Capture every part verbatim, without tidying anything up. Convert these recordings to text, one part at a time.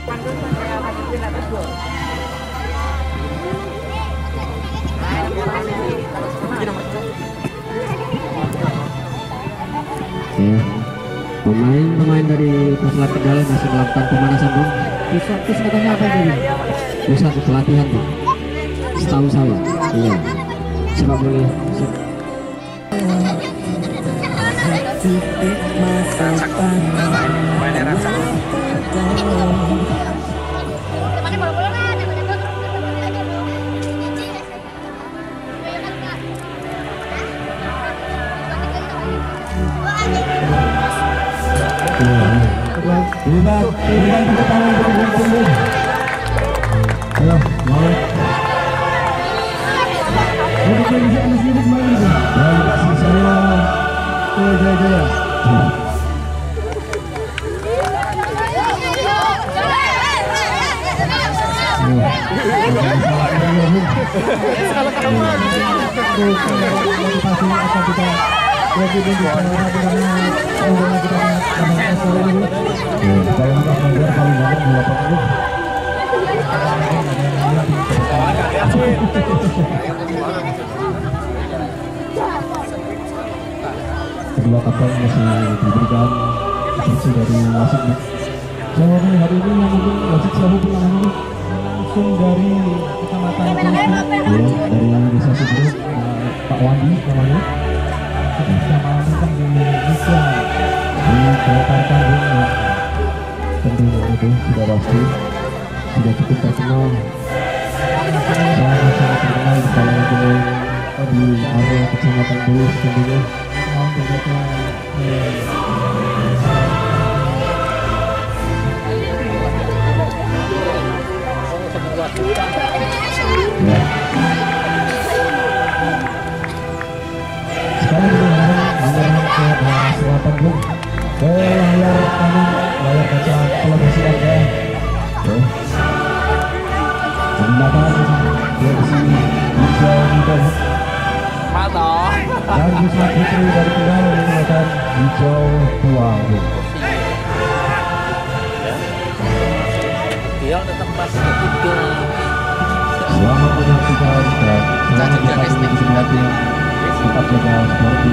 Ya, pemain-pemain dari Pusat Kendal masih melakukan pemanasan bung. Pusat itu katanya apa ini? Pusat pelatihan tuh. Setahu saya, iya. Coba boleh. Titik masa Main era sama. Bukan, bukan tepuk tangan untuk Bung. Ayo, mau. Mau dikondisi anak sini kembali itu. Baik, kasih saya. Jaya, jaya, jaya. Kedua kapal masih diberikan instruksi dari wasit. Saya hari ini yang mungkin wasit selalu pulang ini langsung dari kecamatan Kulisan, ya, dari desa Sidruk, Pak Wandi namanya. Kita sudah mengamankan di Indonesia di Jakarta, tentu itu sudah pasti sudah cukup terkenal. Sangat sangat terkenal di kalangan pemain di area kecamatan Bulus tentunya. Ya. Sekarang kita menyerang ke arah selatan bung, ke layar kanan, layar kaca televisi Anda. Oke. Menggunakan televisi hijau muda. Mata. Dan Wisma Putri dari Kendal menggunakan hijau tua bung. Dia tetap pas tidur. Selamat menyaksikan dan selamat menikmati kesenangan yang tetap jaga seperti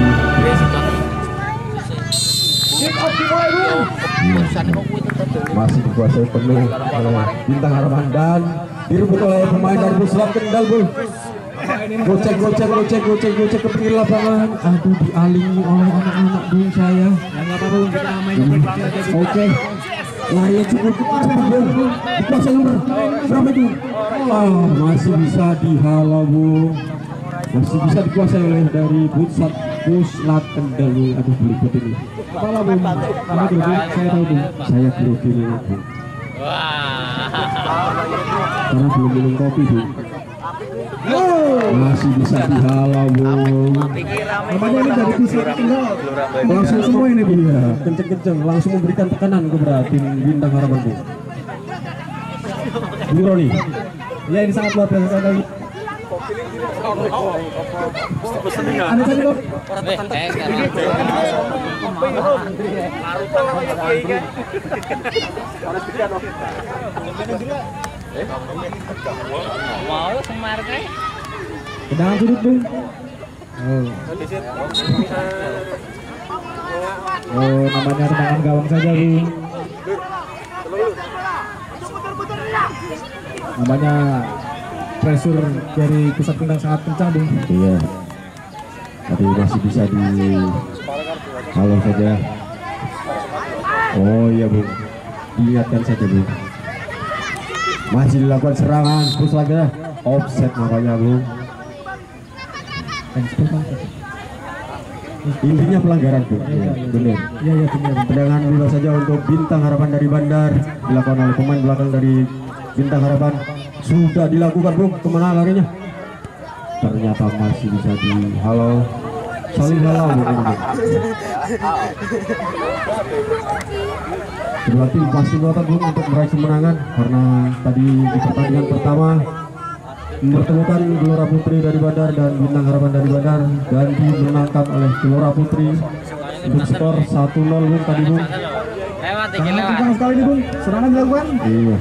masih dikuasai penuh oleh Bintang Harapan dan direbut oleh pemain dari Pusat Kendal bung. Gocek gocek gocek gocek gocek ke pinggir lapangan. Aduh, dialingi oleh anak-anak bung saya. Ya nggak apa-apa bung, kita main Hmm. Oke, lari cukup cepat bung. Dikuasai nomor berapa itu? Oh, masih bisa dihalau bung. Masih bisa dikuasai oleh dari Pusat Pusat Kendal bung. Aduh, berikut ini. Kepala bung. Kamu grogi, saya tahu bung. Saya grogi memang bung. Karena belum minum kopi bung. Masih bisa dihalau bung. Namanya ini dari Pusat Kendal. Langsung semua ini bung ya, kenceng-kenceng. Langsung memberikan tekanan kepada tim Bintang Harapan bung. Bung Roni. Ya, ini sangat luar biasa sekali. Anu tadi dong. Mau semar kayak. Tendangan sudut bung. Oh. Oh, namanya tendangan gawang saja bung. Namanya pressure dari Pusat Kendal sangat kencang bung. Iya. Tapi masih bisa di halau saja. Oh iya bung, dilihatkan saja bung. Masih dilakukan serangan terus lagi ya. Offset makanya bung. Intinya pelanggaran bung. Ya, benar. Iya iya benar. Tendangan bebas saja untuk Bintang Harapan dari Bandar dilakukan oleh pemain belakang dari Bintang Harapan. Sudah dilakukan bung, kemana larinya? Ternyata masih bisa dihalau, saling halau bung ini bung. Kedua tim pasti ngotot bung untuk meraih kemenangan karena tadi di pertandingan pertama mempertemukan Gelora Putri dari Bandar dan Bintang Harapan dari Bandar dan dimenangkan oleh Gelora Putri untuk skor satu nol bung tadi bung. Lewat iki Sangat lewat. kencang sekali nih Bung, serangan dilakukan. Iya.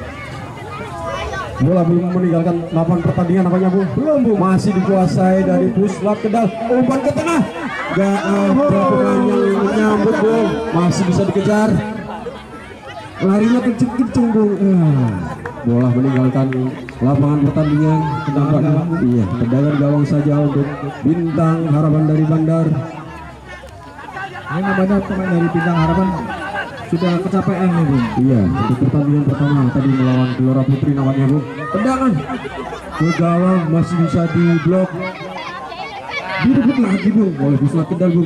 Bola belum meninggalkan lapangan pertandingan apanya Bung? Belum Bung, masih dikuasai dari Puslat Kendal. Umpan ke tengah. Gak ada pemain yang menyambut Bung. Masih bisa dikejar. Larinya kenceng-kenceng Bung. Ah, bola meninggalkan lapangan pertandingan. Nampaknya iya, tendangan gawang saja untuk Bintang Harapan dari Bandar. Ini namanya pemain dari Bintang Harapan sudah kecapean nih Bung. Iya, untuk pertandingan pertama tadi melawan Gelora Putri namanya Bung. Tendangan ke gawang masih bisa diblok. Direbut lagi Bung oleh Puslat Kendal Bung.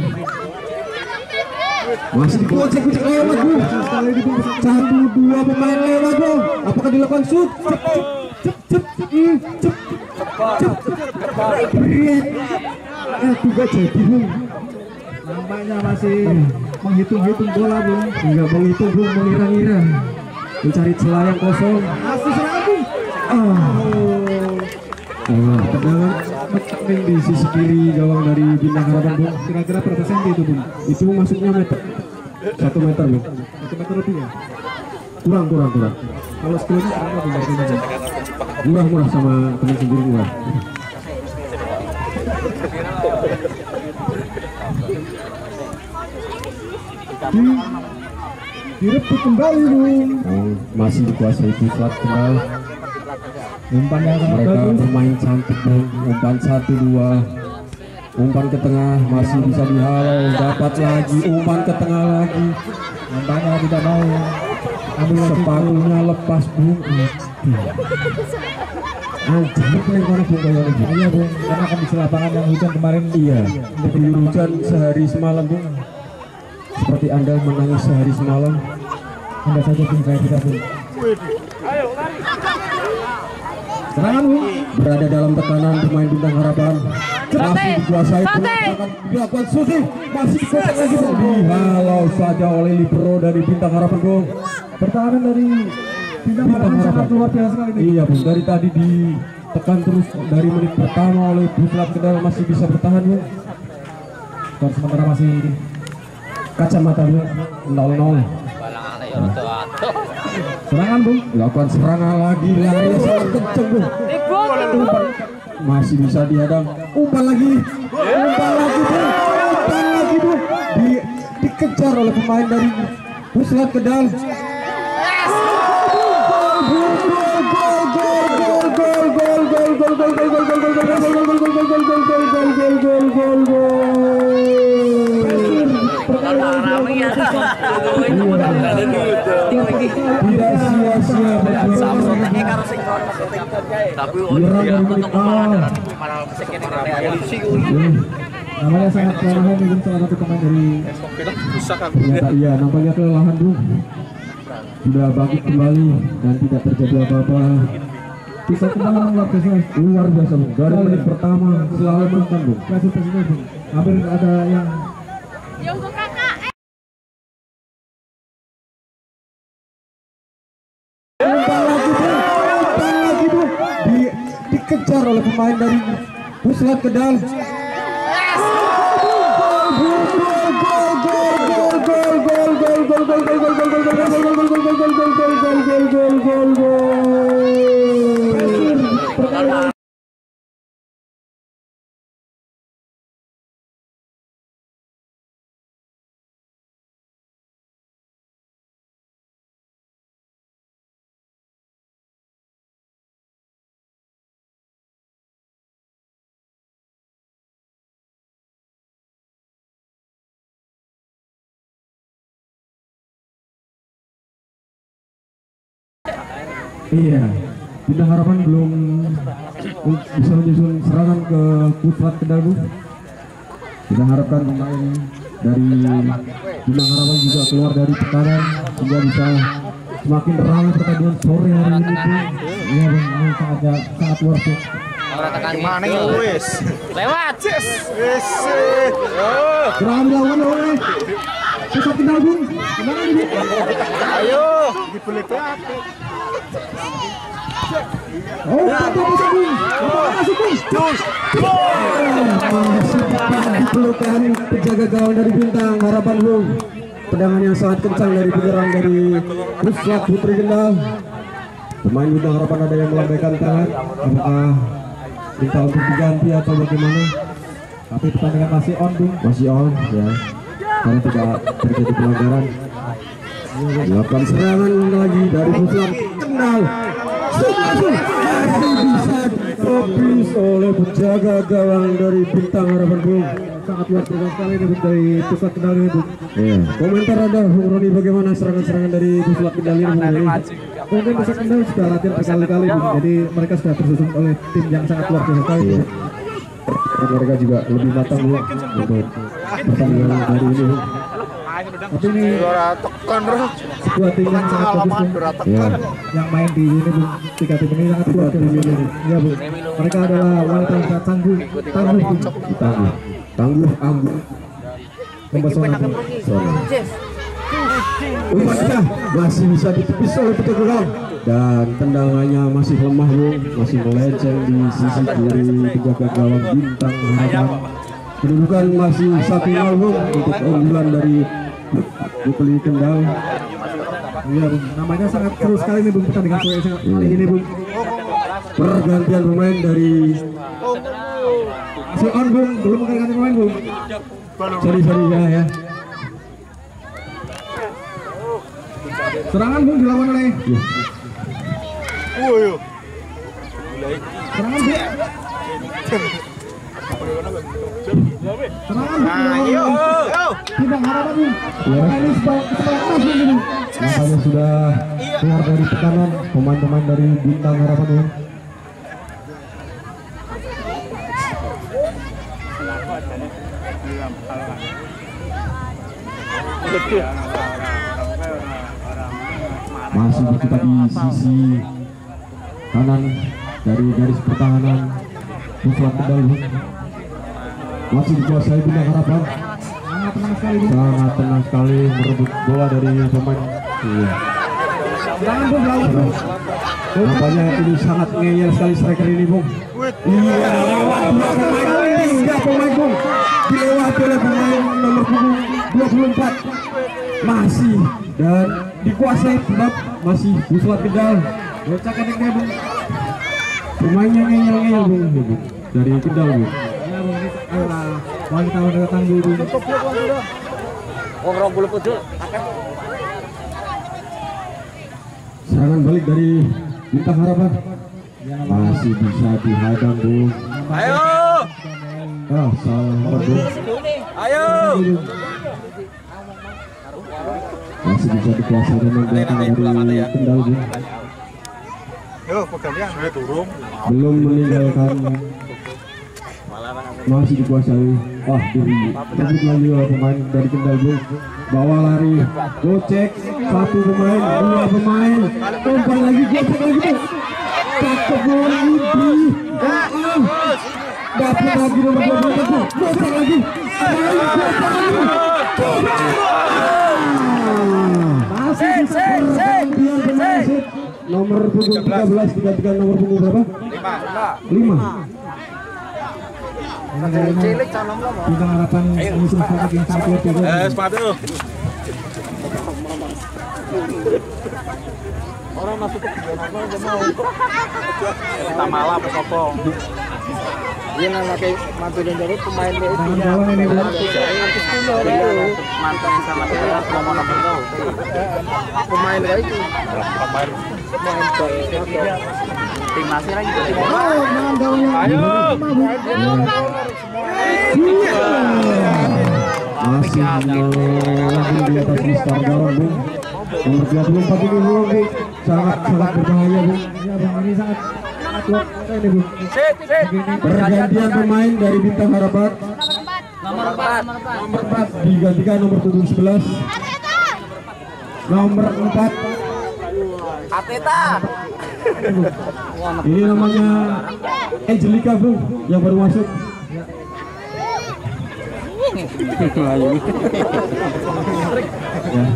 Masih dikucek-kucek lewat Bung. Satu dua pemain lewat Bung. Apakah dilakukan shoot? Cep cep cep cep cep cep. Eh juga jadi Bung. Nampaknya masih menghitung-hitung bola Bung. Enggak menghitung Bung, mengira-ngira. Mencari celah yang kosong. Masih serangan Bung. Ah. Oh, tendangan mencemin di sisi kiri gawang dari Bintang Harapan Bung. Kira-kira berapa senti itu Bung? Itu masuknya meter satu meter Bung. Satu meter lebih ya? Kurang kurang kurang. Kalau skillnya berapa Bung? Murah murah sama teman sendiri murah. Di, direbut kembali Bung. Oh, masih dikuasai Puslat Kendal. Umpan yang sangat Mereka bagus. bermain cantik Bung. Umpan satu dua. Umpan ke tengah masih bisa dihalau. Dapat lagi umpan ke tengah lagi. Nampaknya tidak mau ambil Sepatunya lepas Bung. Anjir pelengkar Bung kayak lagi. Iya Bung, karena kondisi lapangan yang hujan kemarin. Iya, diguyur hujan sehari semalam Bung. Seperti Anda menangis sehari semalam. Anda saja Bung, saya tidak Bung. Serangan Bung. Berada dalam tekanan pemain Bintang Harapan. Masih dikuasai penolakan dilakukan Susi. Masih dikuasai lagi Bung. Dihalau saja oleh libero dari Bintang Harapan Bung. Pertahanan dari Bintang Harapan sangat luar biasa sekali nih. Iya Bung, dari tadi ditekan terus dari menit pertama oleh Puslat Kendal masih bisa bertahan Bung. Skor sementara masih Kacamata Bung nol nol. serangan Bung. Lakukan serangan lagi, lari sangat kenceng Bung. Umpan masih bisa dihadang. Umpan lagi, umpan lagi Bung, umpan lagi Bung. Di, dikejar oleh pemain dari Puslat Kendal. Tidak sia-sia berjuang. Tapi Namanya sangat kelelahan mungkin salah satu pemain dari Ternyata iya, nampaknya kelelahan Bung. Sudah bangkit kembali dan tidak terjadi apa-apa. Bisa tendangan luar biasa. Luar biasa Bung. Dari menit pertama selalu menang Bung. Kasih presiden Bung. Hampir ada yang Yonggo kakak. Umpan lagi Bung, umpan lagi Bung. Di, dikejar oleh pemain dari Puslat Kendal. Iya, Bintang Harapan belum bisa menyusun serangan ke Puslat Kendal Bung. Kita harapkan pemain dari Bintang Harapan juga keluar dari tekanan sehingga bisa semakin ramai pertandingan sore hari ini Bung. iya Bung, ini sangat sangat luar biasa. gimana itu wis? Lewat. Wis. Serangan dilakukan oleh Puslat Kendal Bung. Gimana ini? Ayo. Oh, tapi bisa Bung. Apa masuk Bung? Terus. Masih pelukan penjaga gawang dari Bintang Harapan Bung. tendangan yang sangat kencang dari penyerang dari Pusat Putri Kendal. Pemain Bintang Harapan ada yang melambaikan tangan, apakah minta untuk diganti atau bagaimana? Tapi pertandingan masih on, Bung. Masih on, ya. Karena tidak terjadi pelanggaran. Dilakukan serangan lagi dari Pusat Kendal. Masih bisa ditepis oleh penjaga gawang dari Bintang Harapan, Bung. Sangat luar biasa sekali ini, Bung, dari Pusat Kendal ini, Bung. Yeah. Komentar Anda, Bung Roni, bagaimana serangan-serangan dari Pusat Kendal ini, Bung Roni? Mungkin Pusat Kendal sudah latihan berkali-kali, Bung. Jadi mereka sudah tersusun oleh tim yang sangat luar biasa sekali. Yeah. Dan mereka juga lebih matang, Bung, untuk pertandingan hari ini, Bung. Tapi ini sebuah tim yang sangat bagus, Bung. Ya. Yang main di ini, Bung, tiga tim ini sangat kuat di sini. Ya, Bung. Mereka adalah wanita yang sangat tangguh, tangguh, Bung. Tangguh, tangguh, angguh. Pembasonan, umumnya masih bisa ditepis oleh petugas gawang dan tendangannya masih lemah, Bung, masih melenceng di sisi kiri penjaga gawang Bintang Harapan. Kedudukan masih satu nol, Bung, untuk keunggulan dari Putri Kendal. Iya, Bung, namanya sangat seru sekali nih, Bung, pertandingan sore kali ini, Bung. Pergantian pemain dari masih on, Bung, belum ganti pemain, Bung. Sorry, sorry ya, ya. Serangan, Bung, dilawan oleh ya. Serangan, Bung. Serangan, Bintang Harapan, Bung. Ini sebagai Bung. Makanya sudah keluar dari tekanan pemain-pemain dari Bintang Harapan, Bung. Masih kita di sisi kanan dari garis pertahanan Pusat Kendal, masih dikuasai Bintang Harapan. Sangat tenang sekali, sangat tenang sekali merebut bola dari pemain. Iya. Nampaknya ini sangat ngeyel sekali striker ini, Bung. Iya, lewat tiga pemain, Bung. Dilewati oleh pemain nomor punggung dua puluh empat. Masih dan dikuasai tetap masih Pusat Kendal. Locakan yang Bung. Pemainnya ngeyel-ngeyel, Bung, dari Kendal, Bung. Ya, Bung, ini adalah wanita-wanita tangguh, Bung. Orang bulu putih. Serangan balik dari Bintang Harapan. Masih bisa dihadang, Bung. Ayo. Ah, salah, Bung. Ayo. Masih bisa dikuasai dan belakang dari Kendal, Bung. Yo, pergantian sudah turun. Belum meninggalkan. Masih dikuasai. Wah, direbut lagi oleh pemain dari Kendal, Bung. Bawa lari, gocek satu pemain, dua pemain, umpan lagi, gocek lagi, Bung. Cakep bola ini. Dapat lagi nomor dua puluh satu, gocek lagi. Masih bisa pergantian pemain nomor punggung tiga belas digantikan nomor punggung berapa? lima. Bintang Harapan musim sangat yang sangat luar biasa. Eh, sepatu. Orang masuk ke apa aja mau. Kita malah pesopo. Iya nang pakai mantu dan jadi pemain dia itu ya. Mantan sama dia mau nomor tahu. Pemain dia itu. Pemain pemain timnasnya lagi. Ayo. Masih lagi di atas Mister Gawang, Bung. Nomor dua puluh empat ini, Bung, sangat sangat berbahaya, Bung. Ya, Bung, ini sangat sangat kuat ini, Bung. Pergantian pemain dari Bintang Harapan. Nomor empat. Nomor empat digantikan nomor tujuh sebelas. Nomor empat. Ateta. Ini namanya Angelica, Bung, yang baru masuk. Ya.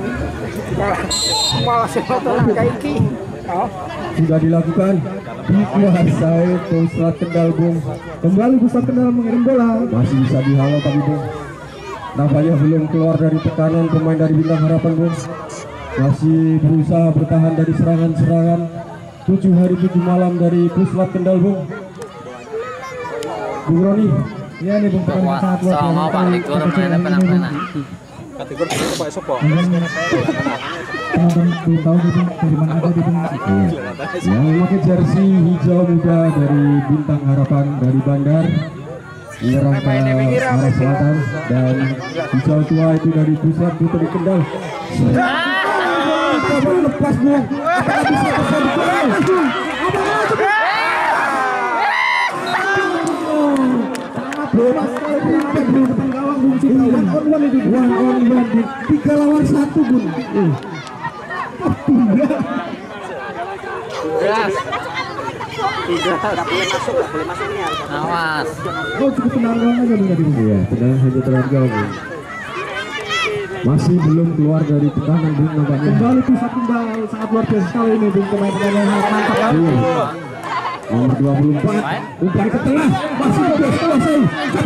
Sudah dilakukan, dikuasai Pusat Kendal, Bung. Kembali Pusat Kendal mengirim bola, masih bisa dihalau tapi, Bung. nampaknya belum keluar dari tekanan pemain dari Bintang Harapan, Bung. Masih berusaha bertahan dari serangan-serangan. Tujuh hari tujuh malam dari Puslat Kendal, Bung. Bung Roni. Ya ini Bung, pertandingan sangat luar biasa. Pak Ligur mainnya penang-penang. Kategori itu Pak Sopo. Penonton belum tahu gitu dari mana ada di Bung. Yang memakai jersey hijau muda dari Bintang Harapan dari Bandar menyerang ke arah selatan, dan hijau tua itu dari Pusat Putri Kendal. Lepas, Bung. Apakah bisa terjadi? Bebas sekali di depan gawang, Bung. One on one itu, one on one, tiga lawan satu, Bung. Gas. Tidak boleh masuk, nggak boleh masuk ini. Awas. Oh, cukup tenang aja, Bung, tadi, Bung. Iya, tenang hanya tenang gawang, Bung. Masih belum keluar dari tekanan, Bung, nampaknya. Kembali Pusat Kendal, sangat luar biasa sekali ini, Bung. Pemain-pemain yang mantap, kan? Nomor dua puluh empat, umpan ke tengah, masih bisa selesai.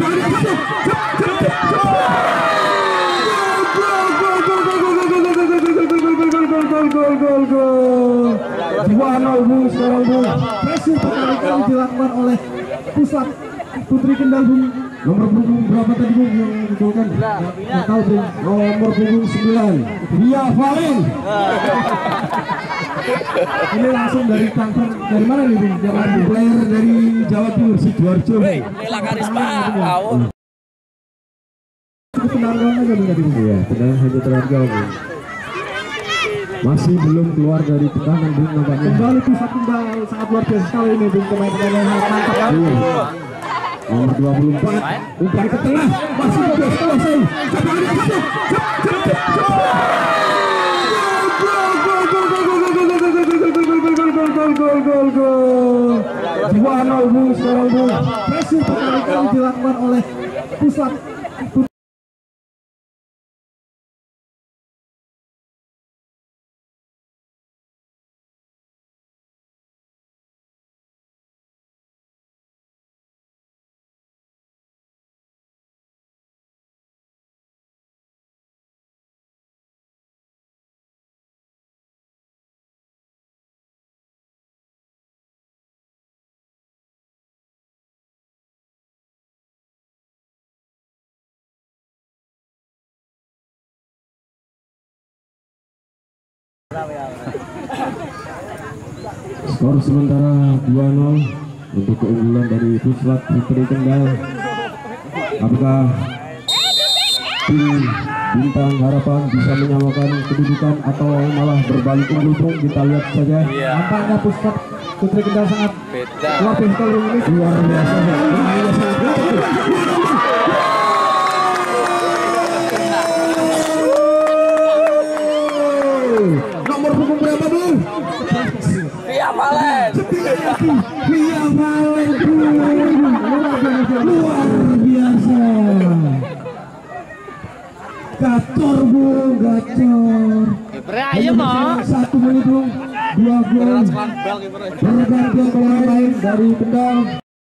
Gol, gol, gol, gol. dua nol, Bung, sekarang, Bung. Pressure berkali-kali dilakukan oleh Pusat Putri Kendal, Bung. Nomor punggung berapa tadi, Bung, yang digolkan? Nggak tahu, Bung. Nomor punggung sembilan, Ria Valen. Ini langsung dari transfer dari mana nih, Bung? Dari player dari Jawa Timur, Sidoarjo. Nila Karisma. Cukup tenang aja, Bung, tadi, Bung. Iya, tenang hanya tenang gawang, Bung. Masih belum keluar dari tekanan, Bung, nampaknya. Kembali Pusat Kendal, sangat luar biasa sekali ini, Bung. Pemain-pemain yang mantap, kan? Nomor dua puluh empat, umpan ke tengah, masih bisa selesai. Gol, gol, gol, gol. dua nol, Bung, sekarang, Bung. Pressure berkali-kali dilakukan oleh Pusat. Skor sementara dua nol untuk keunggulan dari Pusat Putri Kendal. Apakah tim Bintang Harapan bisa menyamakan kedudukan atau malah berbalik unggul, Bung? Kita lihat saja. Nampaknya Pusat Putri Kendal sangat luar biasa ini, luar biasa. Permainannya sangat bagus. Nomor punggung berapa, Bung? Via Valen. Via Valen, luar biasa. Gacor, Bung, gacor. Beraya mau. Satu menit, Bung. Dua gol. Bergantian pemain lain dari Kendal.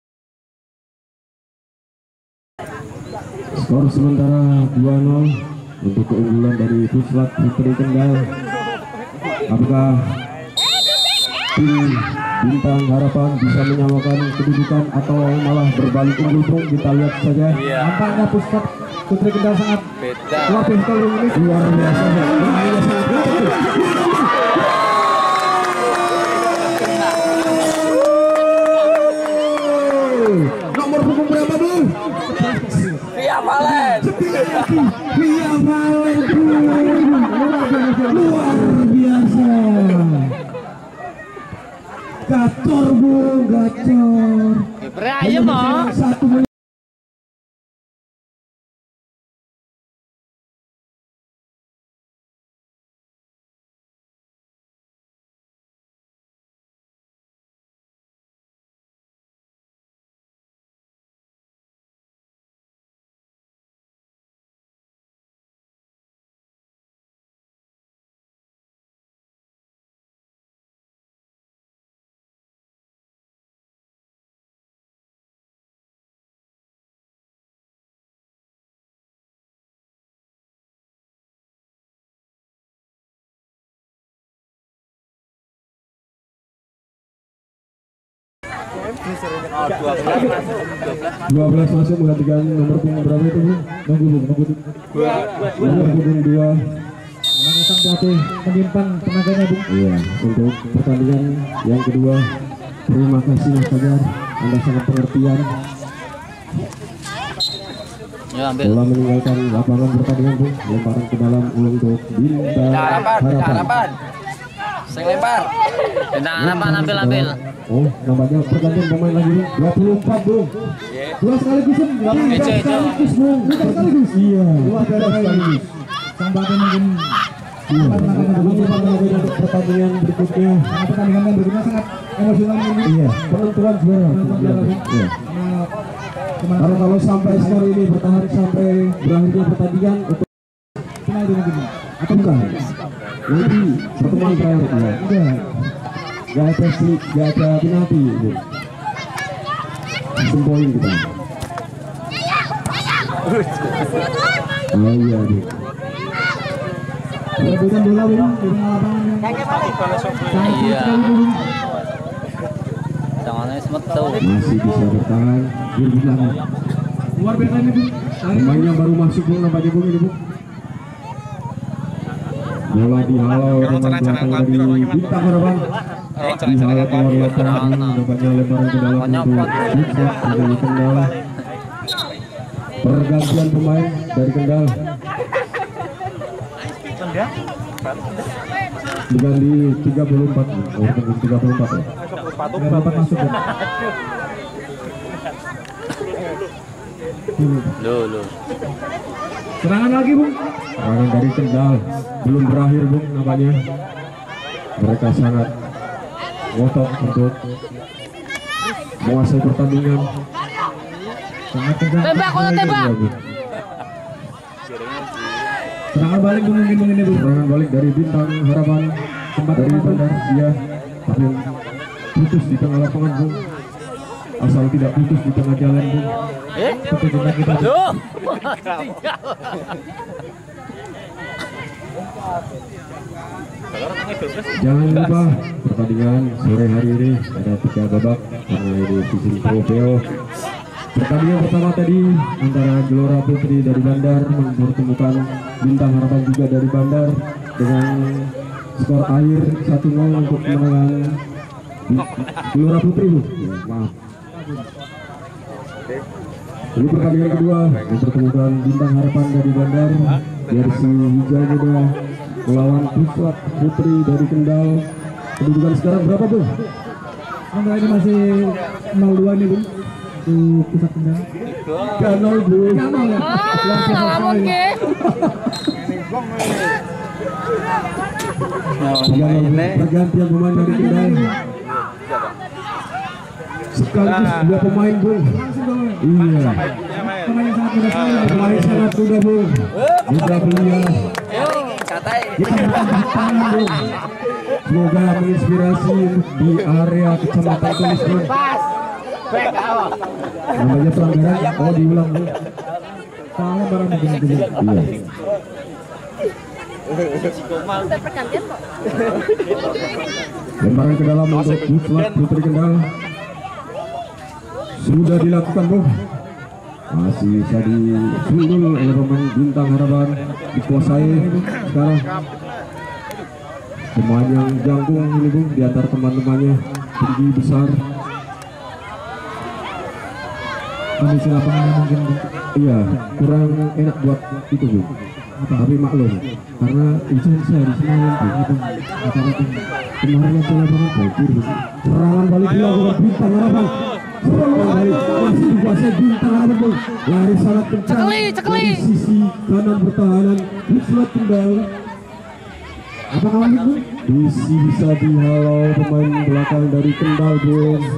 Skor sementara dua nol untuk keunggulan dari Pusat Putri Kendal. Apakah tim Bintang Harapan bisa menyamakan kedudukan atau malah berbalik unggul, Bung? Kita lihat saja. Nampaknya Pusat Putri Kendal sangat luar biasa ini, luar biasa. Permainannya sangat bagus. Nomor punggung berapa, Bung? Via Valen. Via Valen, luar biasa. Gacor, Bung, gacor. Beraya mau. Satu menit. dua belas masuk menggantikan nomor punggung berapa itu Bu? Nunggu Bu, nunggu nomor punggung dua. Namanya sang pelatih menyimpan tenaganya Bu. Iya, untuk pertandingan yang kedua. Terima kasih Mas Fajar, Anda sangat pengertian. Bola meninggalkan lapangan pertandingan Bu, lemparan ke dalam untuk Bintang Harapan. Saya lempar. Bintang Harapan ambil ambil. Oh, nampaknya pergantian pemain lagi Bu. dua puluh empat Bu. Dua sekaligus Bu. Dua sekaligus Bu. Dua sekaligus. Iya. Dua sekaligus. Tampaknya mungkin iya. Untuk pertandingan berikutnya. Pertandingan berikutnya sangat emosional ini. Iya. Penentuan juara. Iya. Karena kalau sampai skor ini bertahan sampai berakhirnya pertandingan untuk final itu mungkin atau bukan? Nanti pertemuan terakhir ya. Enggak. Gak ada slip, gak ada penalti. Langsung poin kita. Oh iya Bu. Perebutan bola Bu, di lapangan. Iya. Tangannya semetu. Masih bisa bertahan. Bilang. Luar biasa ini Bu. Pemain yang baru masuk Bu, nampaknya Bu ini Bu. Bola dihalau teman belakang dari Bintang Harapan. Dihalau keluar lapangan, nampaknya lemparan ke dalam untuk Bintang dari Kendal. Pergantian pemain dari Kendal. Diganti tiga puluh empat. Oh, tiga puluh empat ya. tiga puluh empat masuk ya. Loh, loh. Serangan lagi Bu. Serangan dari Kendal belum berakhir Bu, nampaknya. Mereka sangat ngotot untuk menguasai pertandingan. Sangat tegang. Tembak, kalau tembak. Serangan balik Bu, mungkin ini Bu. Serangan balik dari Bintang Harapan. Sempat dari Bandar, iya. Tapi putus di tengah lapangan Bu. Asal tidak putus di tengah jalan Bu. Eh? Kita kita. Loh. Jangan lupa pertandingan sore hari ini ada tiga babak karena ini season trofeo. Pertandingan pertama tadi antara Gelora Putri dari Bandar mempertemukan Bintang Harapan juga dari Bandar dengan skor akhir satu nol untuk kemenangan Gelora Putri Bu. Ya, maaf. Ini pertandingan kedua mempertemukan Bintang Harapan dari Bandar jersey hijau muda melawan Pusat Putri dari Kendal. Kedudukan sekarang berapa Bu? Angka ini masih nol dua nih Bu. Di Pusat Kendal. tiga nol Bu. tiga nol ya. Ah, nggak mungkin. Pergantian pemain dari Kendal. Sekaligus dua pemain Bu. Iya. Pemain yang sangat muda sekali. Pemain sangat muda Bu. Muda belia. Kita akan tangan Bu. Semoga menginspirasi di area Kecamatan Tulis Bu. Namanya pelanggaran. Oh diulang Bu. Salah barang begini Bu. Iya. Lemparan ke dalam untuk Pusat Putri Kendal. Sudah dilakukan Bu. Masih bisa disundul oleh pemain Bintang Harapan. Dikuasai sekarang. Pemain yang jangkung ini Bu, di antara teman-temannya tinggi besar. Kondisi lapangannya mungkin Bu. Iya, kurang enak buat itu Bu. Tapi maklum, karena hujan saya di semalam Bu. Apa-apa kemarin yang saya lapangan banjir Bu. Serangan balik dilakukan Bintang Harapan. Serangan balik masih dikuasai Bintang Harapan Bu. Lari sangat kencang. Cekeli, cekeli. Dari sisi kanan pertahanan Pusat Kendal. Apa kawan Bu? Bisi bisa dihalau pemain belakang dari Kendal Bu.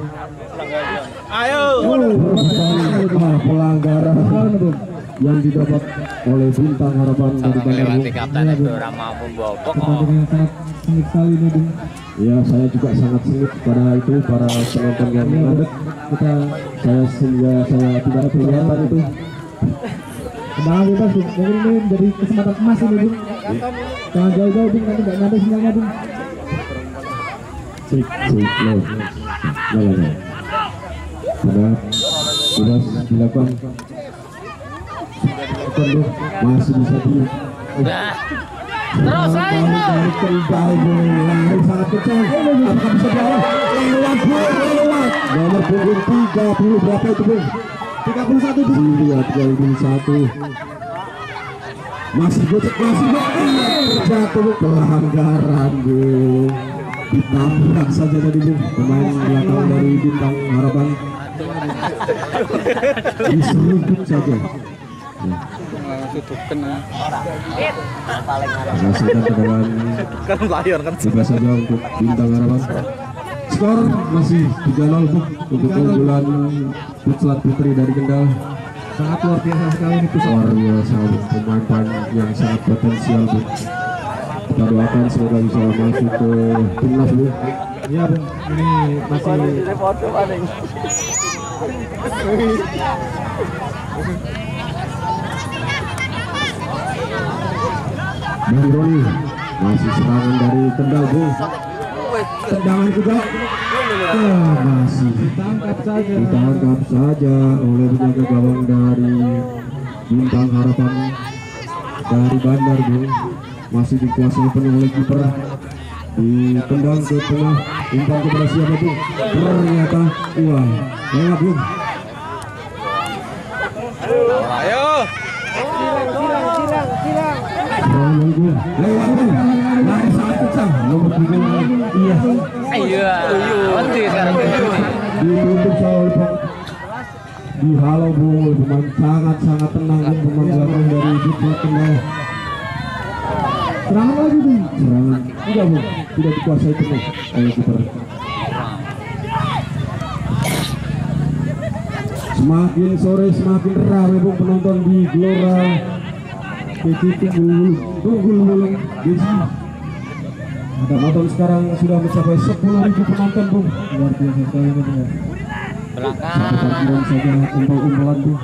Ayo. Oh, pelanggaran yang didapat oleh Bintang Harapan dari Bandar. Kapten itu orang mampu bobok. Pertandingan sangat sengit sekali ini Bung. Ya, saya juga sangat sengit pada itu para penonton yang ada. Kita saya sehingga saya tidak kelihatan itu. Tendangan bebas Bung. Mungkin ini dari kesempatan emas ini Bung. Jangan jauh-jauh Bung, nanti nggak nyampe sinyalnya Bung. Cik, cik, loh. Loh, loh. Sudah bebas dilakukan. Akan masih bisa di Terus lari terus. kembali lari sangat kencang. Apakah bisa jalan? Lewat Bung, lewat. Nomor punggung tiga puluh berapa itu Bung? tiga puluh satu Bung. Iya, tiga puluh satu. Masih gocek, masih gocek. Jatuh pelanggaran Bung. Ditabrak saja tadi Bung. Pemain belakang dari Bintang Harapan. Diseruduk saja. Rasakan kedatangan Kan layar kan. bebas saja untuk Bintang Harapan. Skor masih tiga nol untuk keunggulan Putslat Putri dari Kendal. Sangat luar biasa sekali ini Putslat. Luar biasa pemain yang sangat potensial Bu. Kita doakan semoga bisa masuk ke timnas Bu. Iya Bu, ini masih Bang Roni, masih serangan dari Kendal Bu. Tendangan juga ah, masih ditangkap saja ditangkap saja oleh penjaga gawang dari Bintang Harapan dari Bandar Bu. Masih dikuasai penuh oleh kiper. Ditendang ke tengah, umpan kepada siapa Bu? Ternyata wah lewat Bu. Ayo. Lewat Bu. Lari sangat kencang. Nomor tiga. Iya. Iya. Mati sekarang. Ditutup oleh dihalau Bu. Pemain sangat-sangat tenang Bu. Pemain belakang dari Putslat Kendal. Serangan lagi Bu. Serangan. Tidak Bu. Tidak dikuasai penuh oleh kiper. Semakin sore semakin ramai Bu penonton di Gelora P C Tunggul Tunggul Beji. Ada penonton sekarang sudah mencapai sepuluh ribu penonton Bu. Luar biasa sekali Bu. Belakang. Parkiran saja umpal-umpalan Bu.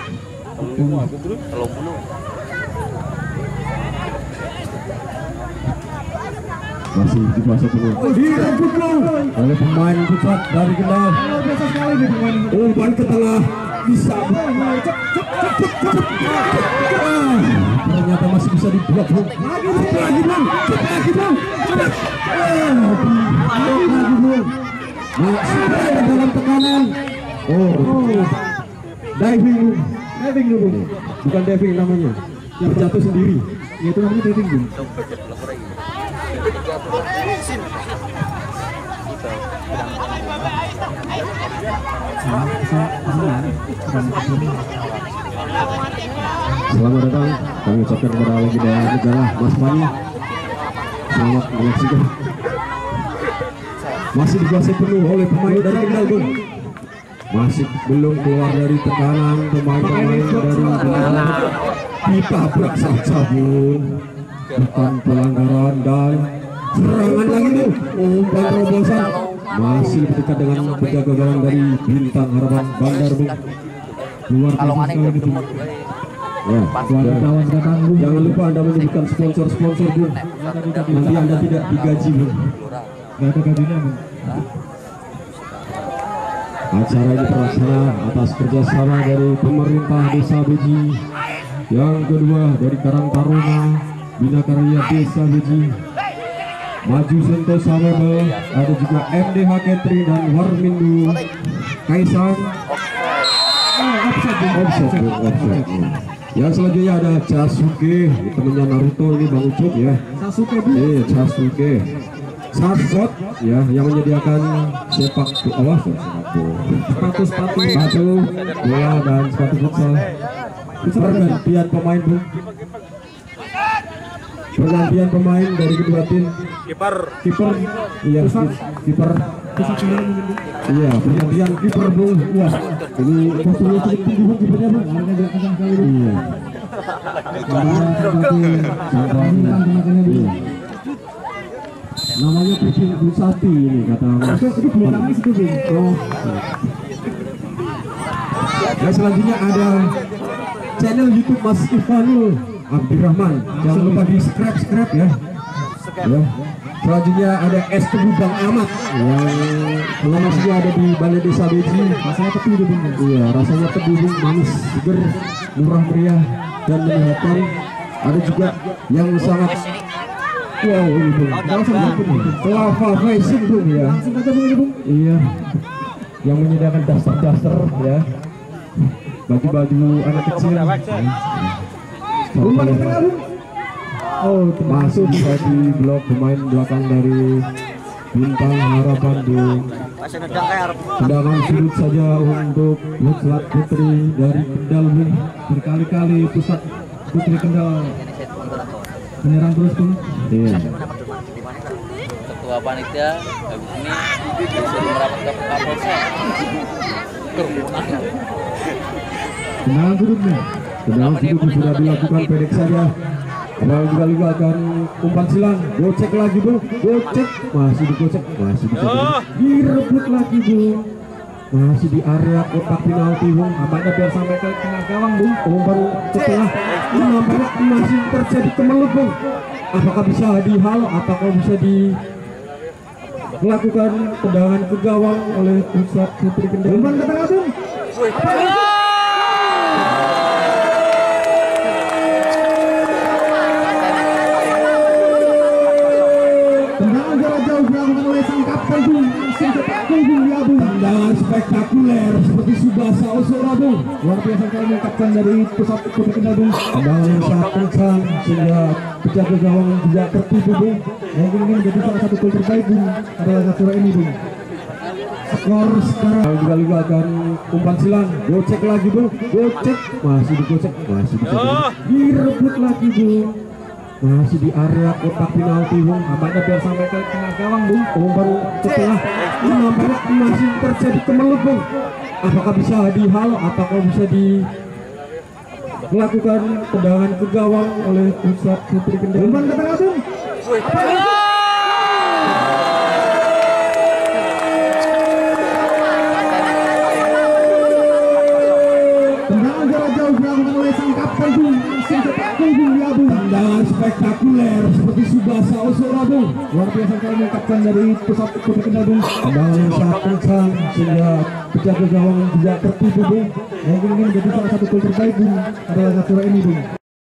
Masih dikuasai penuh. Direbut oleh pemain Putslat dari Kendal. Biasa sekali nih pemain. Umpan ke tengah bisa. Ternyata masih bisa diblok Bu. Lagi lagi Bang. Lagi Bang. Lagi Bu. Masih dalam tekanan. Oh. Diving Bu. Diving Bu. Bukan diving namanya. Yang jatuh sendiri. Itu namanya diving Bu. Selamat datang, kami ucapkan kepada legenda negara Mas Fani. Selamat menyaksikan. Masih dikuasai penuh oleh pemain dari Kendal Bu. Masih belum keluar dari tekanan pemain-pemain dari Kendal. Ditabrak saja Bu. Bukan pelanggaran dan serangan lagi Bu. Umpan terobosan masih dekat dengan penjaga gawang dari Bintang Harapan Bandar Bu. Luar biasa sekali Bu. Ya, kawan datang Bu. Jangan lupa Anda menyebutkan sponsor-sponsor Bu. Nanti Anda tidak digaji Bu. Gak ada gajinya Bu. Acara ini terlaksana atas kerjasama dari pemerintah Desa Beji. Yang kedua dari Karang Taruna, Bina Karya Desa Beji, Maju Sentosa Mebel, ada juga M D H Catering dan Warmindo Kaisang. Offset, offset, offset. Yang selanjutnya ada Sasuke, temennya Naruto ini Bang Ucup ya. Sasuke Bu. Iya, Sasuke. Sarshot ya, yang menyediakan sepak bola, sepatu, sepatu, sepatu, bola dan sepatu futsal. Pergantian pemain Bu. Pergantian pemain dari kedua tim. Kiper. Kiper, iya, kiper. Iya, pergantian kiper Bu. Wah, ini posturnya cukup tinggi Bu kipernya Bu. Iya. Iya. Namanya Putri Busati ini kata Mas. Itu belum nangis itu Bu. Dan selanjutnya ada channel YouTube Mas Ivanul Abdurrahman. Jangan lupa di subscribe subscribe ya. Ya. Selanjutnya ada es tebu Bang Ahmad yang lokasinya ada di Balai Desa Beji. Rasanya tebu itu Bung. Iya, rasanya tebu Bung, manis, seger, murah meriah dan menyehatkan. Ada juga yang sangat wow ini Bung. Lava Facing Bung ya. Langsung aja Bung ini Bung. Iya. Yang menyediakan daster-daster ya. Baju-baju anak kecil. Bung, oh, masuk di blok pemain belakang dari Bintang Harapan Bung. Tendangan sudut saja untuk Pusat Putri dari Kendal Bung. Berkali-kali Pusat Putri Kendal menyerang terus Bung. Iya. Ketua panitia habis ini disuruh merapat ke Kapolsek. Tendangan sudut nih. Tendangan sudut sudah dilakukan pendek saja. Abang juga akan umpan silang, gocek lagi Bung, gocek, masih digocek, masih digocek, direbut lagi Bung, masih di area kotak penalti Bung. Apakah biar sampai ke tengah gawang Bung, umpan setelah nampaknya masih terjadi kemelut Bung. Apakah bisa dihalau, apakah bisa dilakukan tendangan ke gawang oleh Pusat Putri Kendal. Umpan ke tengah Bung. Tendangan spektakuler seperti Subasa Osora Bung. Luar biasa kali mengungkapkan dari Pusat Putri Kendal Bung. Tendangan yang sangat kencang sehingga penjaga gawang tidak tertipu Bung. Mungkin ini menjadi salah satu gol terbaik Bung adalah satu ini Bung. Skor sekarang juga akan umpan silang, gocek lagi Bung, gocek, masih digocek, masih digocek, direbut lagi Bung. Masih di area kotak penalti Bung. Apakah biar sampai ke tengah gawang Bung. Umpan setelah nampaknya masih terjadi kemelut Bung. Apakah bisa dihalau, apakah bisa dilakukan tendangan ke gawang oleh Pusat Putri Kendal. Umpan ke tengah Bung. Tendangan jarak jauh dilakukan oleh sang kapten Bung. Tendangan spektakuler seperti Subasa Osora Bung. Luar biasa kali mengungkapkan dari Pusat Putri Kendal Bung. Tendangan yang sangat kencang sehingga penjaga gawang tidak tertipu Bung. Mungkin ini menjadi salah satu gol terbaik Bung adalah satu ini Bung.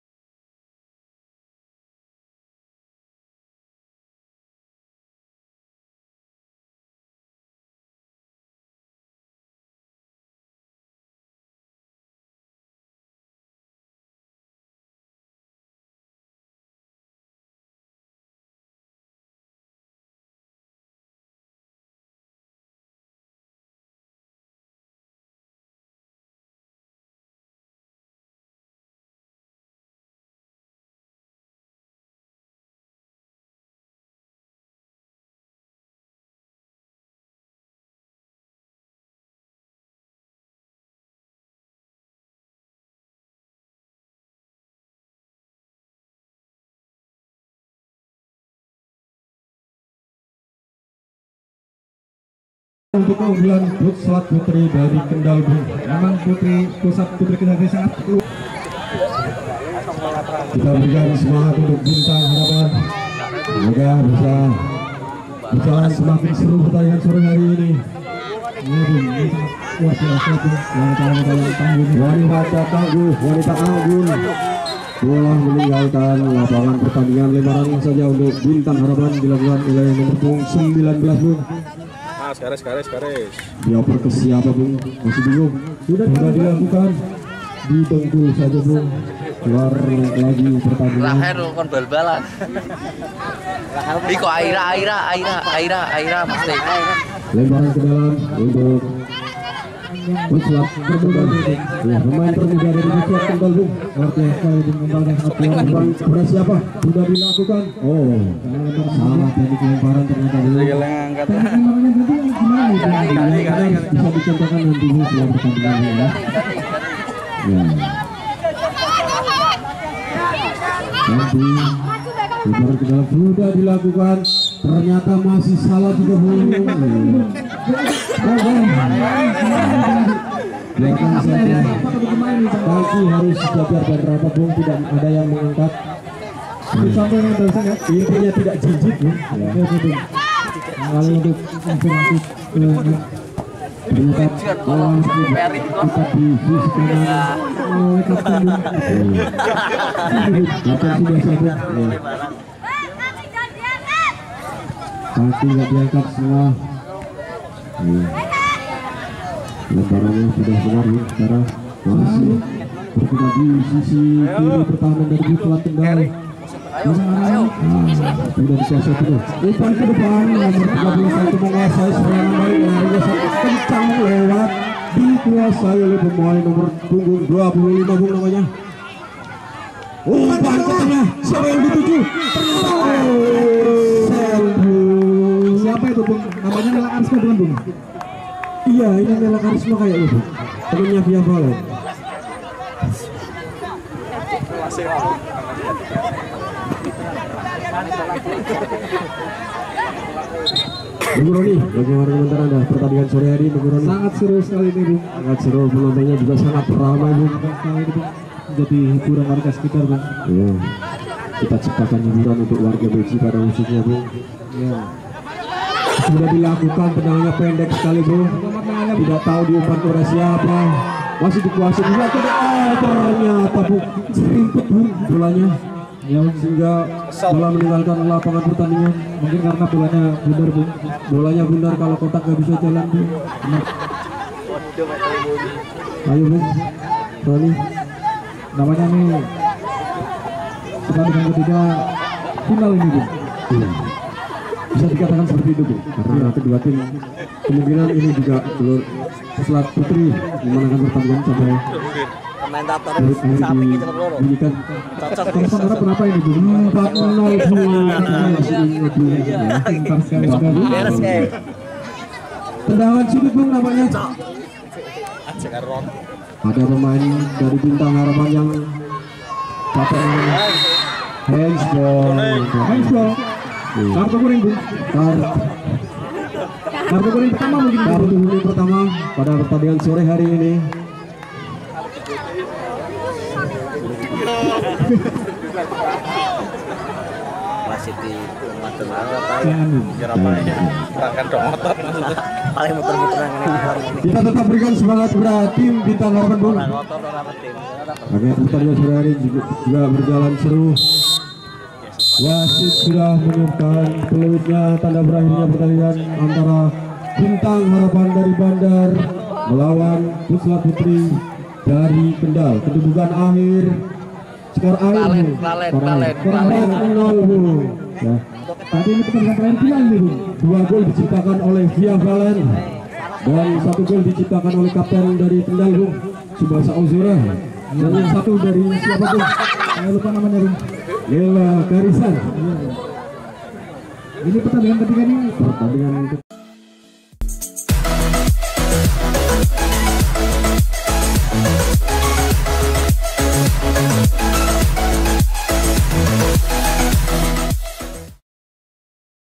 Untuk keunggulan Pusat Putri dari Kendal Bung. Memang Putri Pusat Putri Kendal ini sangat perlu. Kita berikan semangat untuk Bintang Harapan. Semoga bisa berjalan semakin seru pertandingan sore hari ini. Ini Bung, ini luar biasa Bung. Wanita-wanita yang tangguh, wanita tangguh, wanita anggun. Bola meninggalkan lapangan pertandingan. Lemparan saja untuk Bintang Harapan dilakukan oleh nomor punggung sembilan belas Bung. Garis, garis, garis. Dioper ke siapa Bung? Masih bingung. Sudah, sudah dilakukan. Dibengkul saja Bung. Keluar lagi pertandingan. Lahir kon bal-balan. Iko Aira, Aira, Aira, Aira, Aira mesti. Lemparan ke dalam untuk Pusat termuda. Ya, pemain termuda dari Pusat Kendal Bung. Artinya sekali Bung yang sangat kuat. Kepada siapa? Sudah dilakukan. Oh, salah dari lemparan ternyata Bung. Bisa dicontohkan nanti setelah pertandingan ya. Ya. Nanti lemparan ke dalam sudah dilakukan. Ternyata masih salah juga Bung. Belakang saja. Kaki harus sejajar dan rapat Bung, tidak ada yang mengangkat. Disampaikan barusan ya, intinya tidak jijik ya. Ya, betul. Lalu untuk informasi ternyata lawan kita dihuskan oleh kapten. Kapten sudah siap. Kaki nggak diangkat semua. Lemparannya sudah benar ya. Sekarang masih bergerak di sisi kiri pertahanan dari Putra Kendal. Nah, sudah dikuasai terus. Umpan ke depan nomor tiga puluh satu menguasai serangan baik larinya sangat kencang lewat, dikuasai oleh pemain nomor punggung dua puluh lima Bung namanya. Umpan ke tengah, siapa yang dituju? Siapa itu Bung? Namanya Nela Karisma bukan Bung? Iya, ini Nela Karisma kayak itu. Temennya Via Valen. Bung Roni, bagaimana komentar Anda pertandingan sore hari Bung Roni? Sangat seru sekali ini Bung. Sangat seru, penontonnya juga sangat ramai Bung. Sekali itu menjadi hiburan warga sekitar Bung. Iya. Kita ciptakan hiburan untuk warga Beji pada khususnya Bung. Iya. Sudah dilakukan, tendangannya pendek sekali Bung. Tidak tahu diumpan oleh siapa. Masih dikuasai juga. Oh, ternyata Bung serimpet Bung bolanya. Yang sehingga bola meninggalkan lapangan pertandingan. Mungkin karena bolanya bundar Bung. Bolanya bundar, kalau kotak gak bisa jalan Bung. Nah. Ayo Bung Roni, namanya nih pertandingan ketiga final ini Bung. Iya. Bisa dikatakan seperti itu Bung, karena kedua tim kemungkinan ini juga belum peselat putri memenangkan pertandingan sampai Komentator samping kita ngobrol. Bunyikan. Kalau saudara berapa ini Bung? empat nol Bung. Masih ingat Bung. Pintar sekali Bung. Beres kayak. Tendangan sudut Bung namanya. Ada pemain dari Bintang Harapan yang capek. Handsball. Handsball. Kartu kuning Bung. Kartu Kartu kuning pertama mungkin. Kartu kuning pertama pada pertandingan sore hari ini. Masih di motor apa ya? Jerapanya berangkat dong motor paling muter-muter ini. Kita tetap berikan semangat kepada tim Bintang Harapan Bung. Agar pertandingan sore hari juga, juga berjalan seru. Wasit sudah menyebutkan peluitnya tanda berakhirnya pertandingan antara Bintang Harapan dari Bandar melawan Putra Putri dari Kendal. Kedudukan akhir skor akhir Valen, Valen, Valen, Valen nol Bung. Ya. Tadi ini pertandingan terakhir final nih Bung. Dua gol diciptakan oleh Via Valen dan satu gol diciptakan oleh kapten dari Kendal Bung, Subasa Ozora. Dan yang satu dari siapa Bung? Saya lupa namanya Bung. Nela Karisan. Ini pertandingan ketiga nih. Pertandingan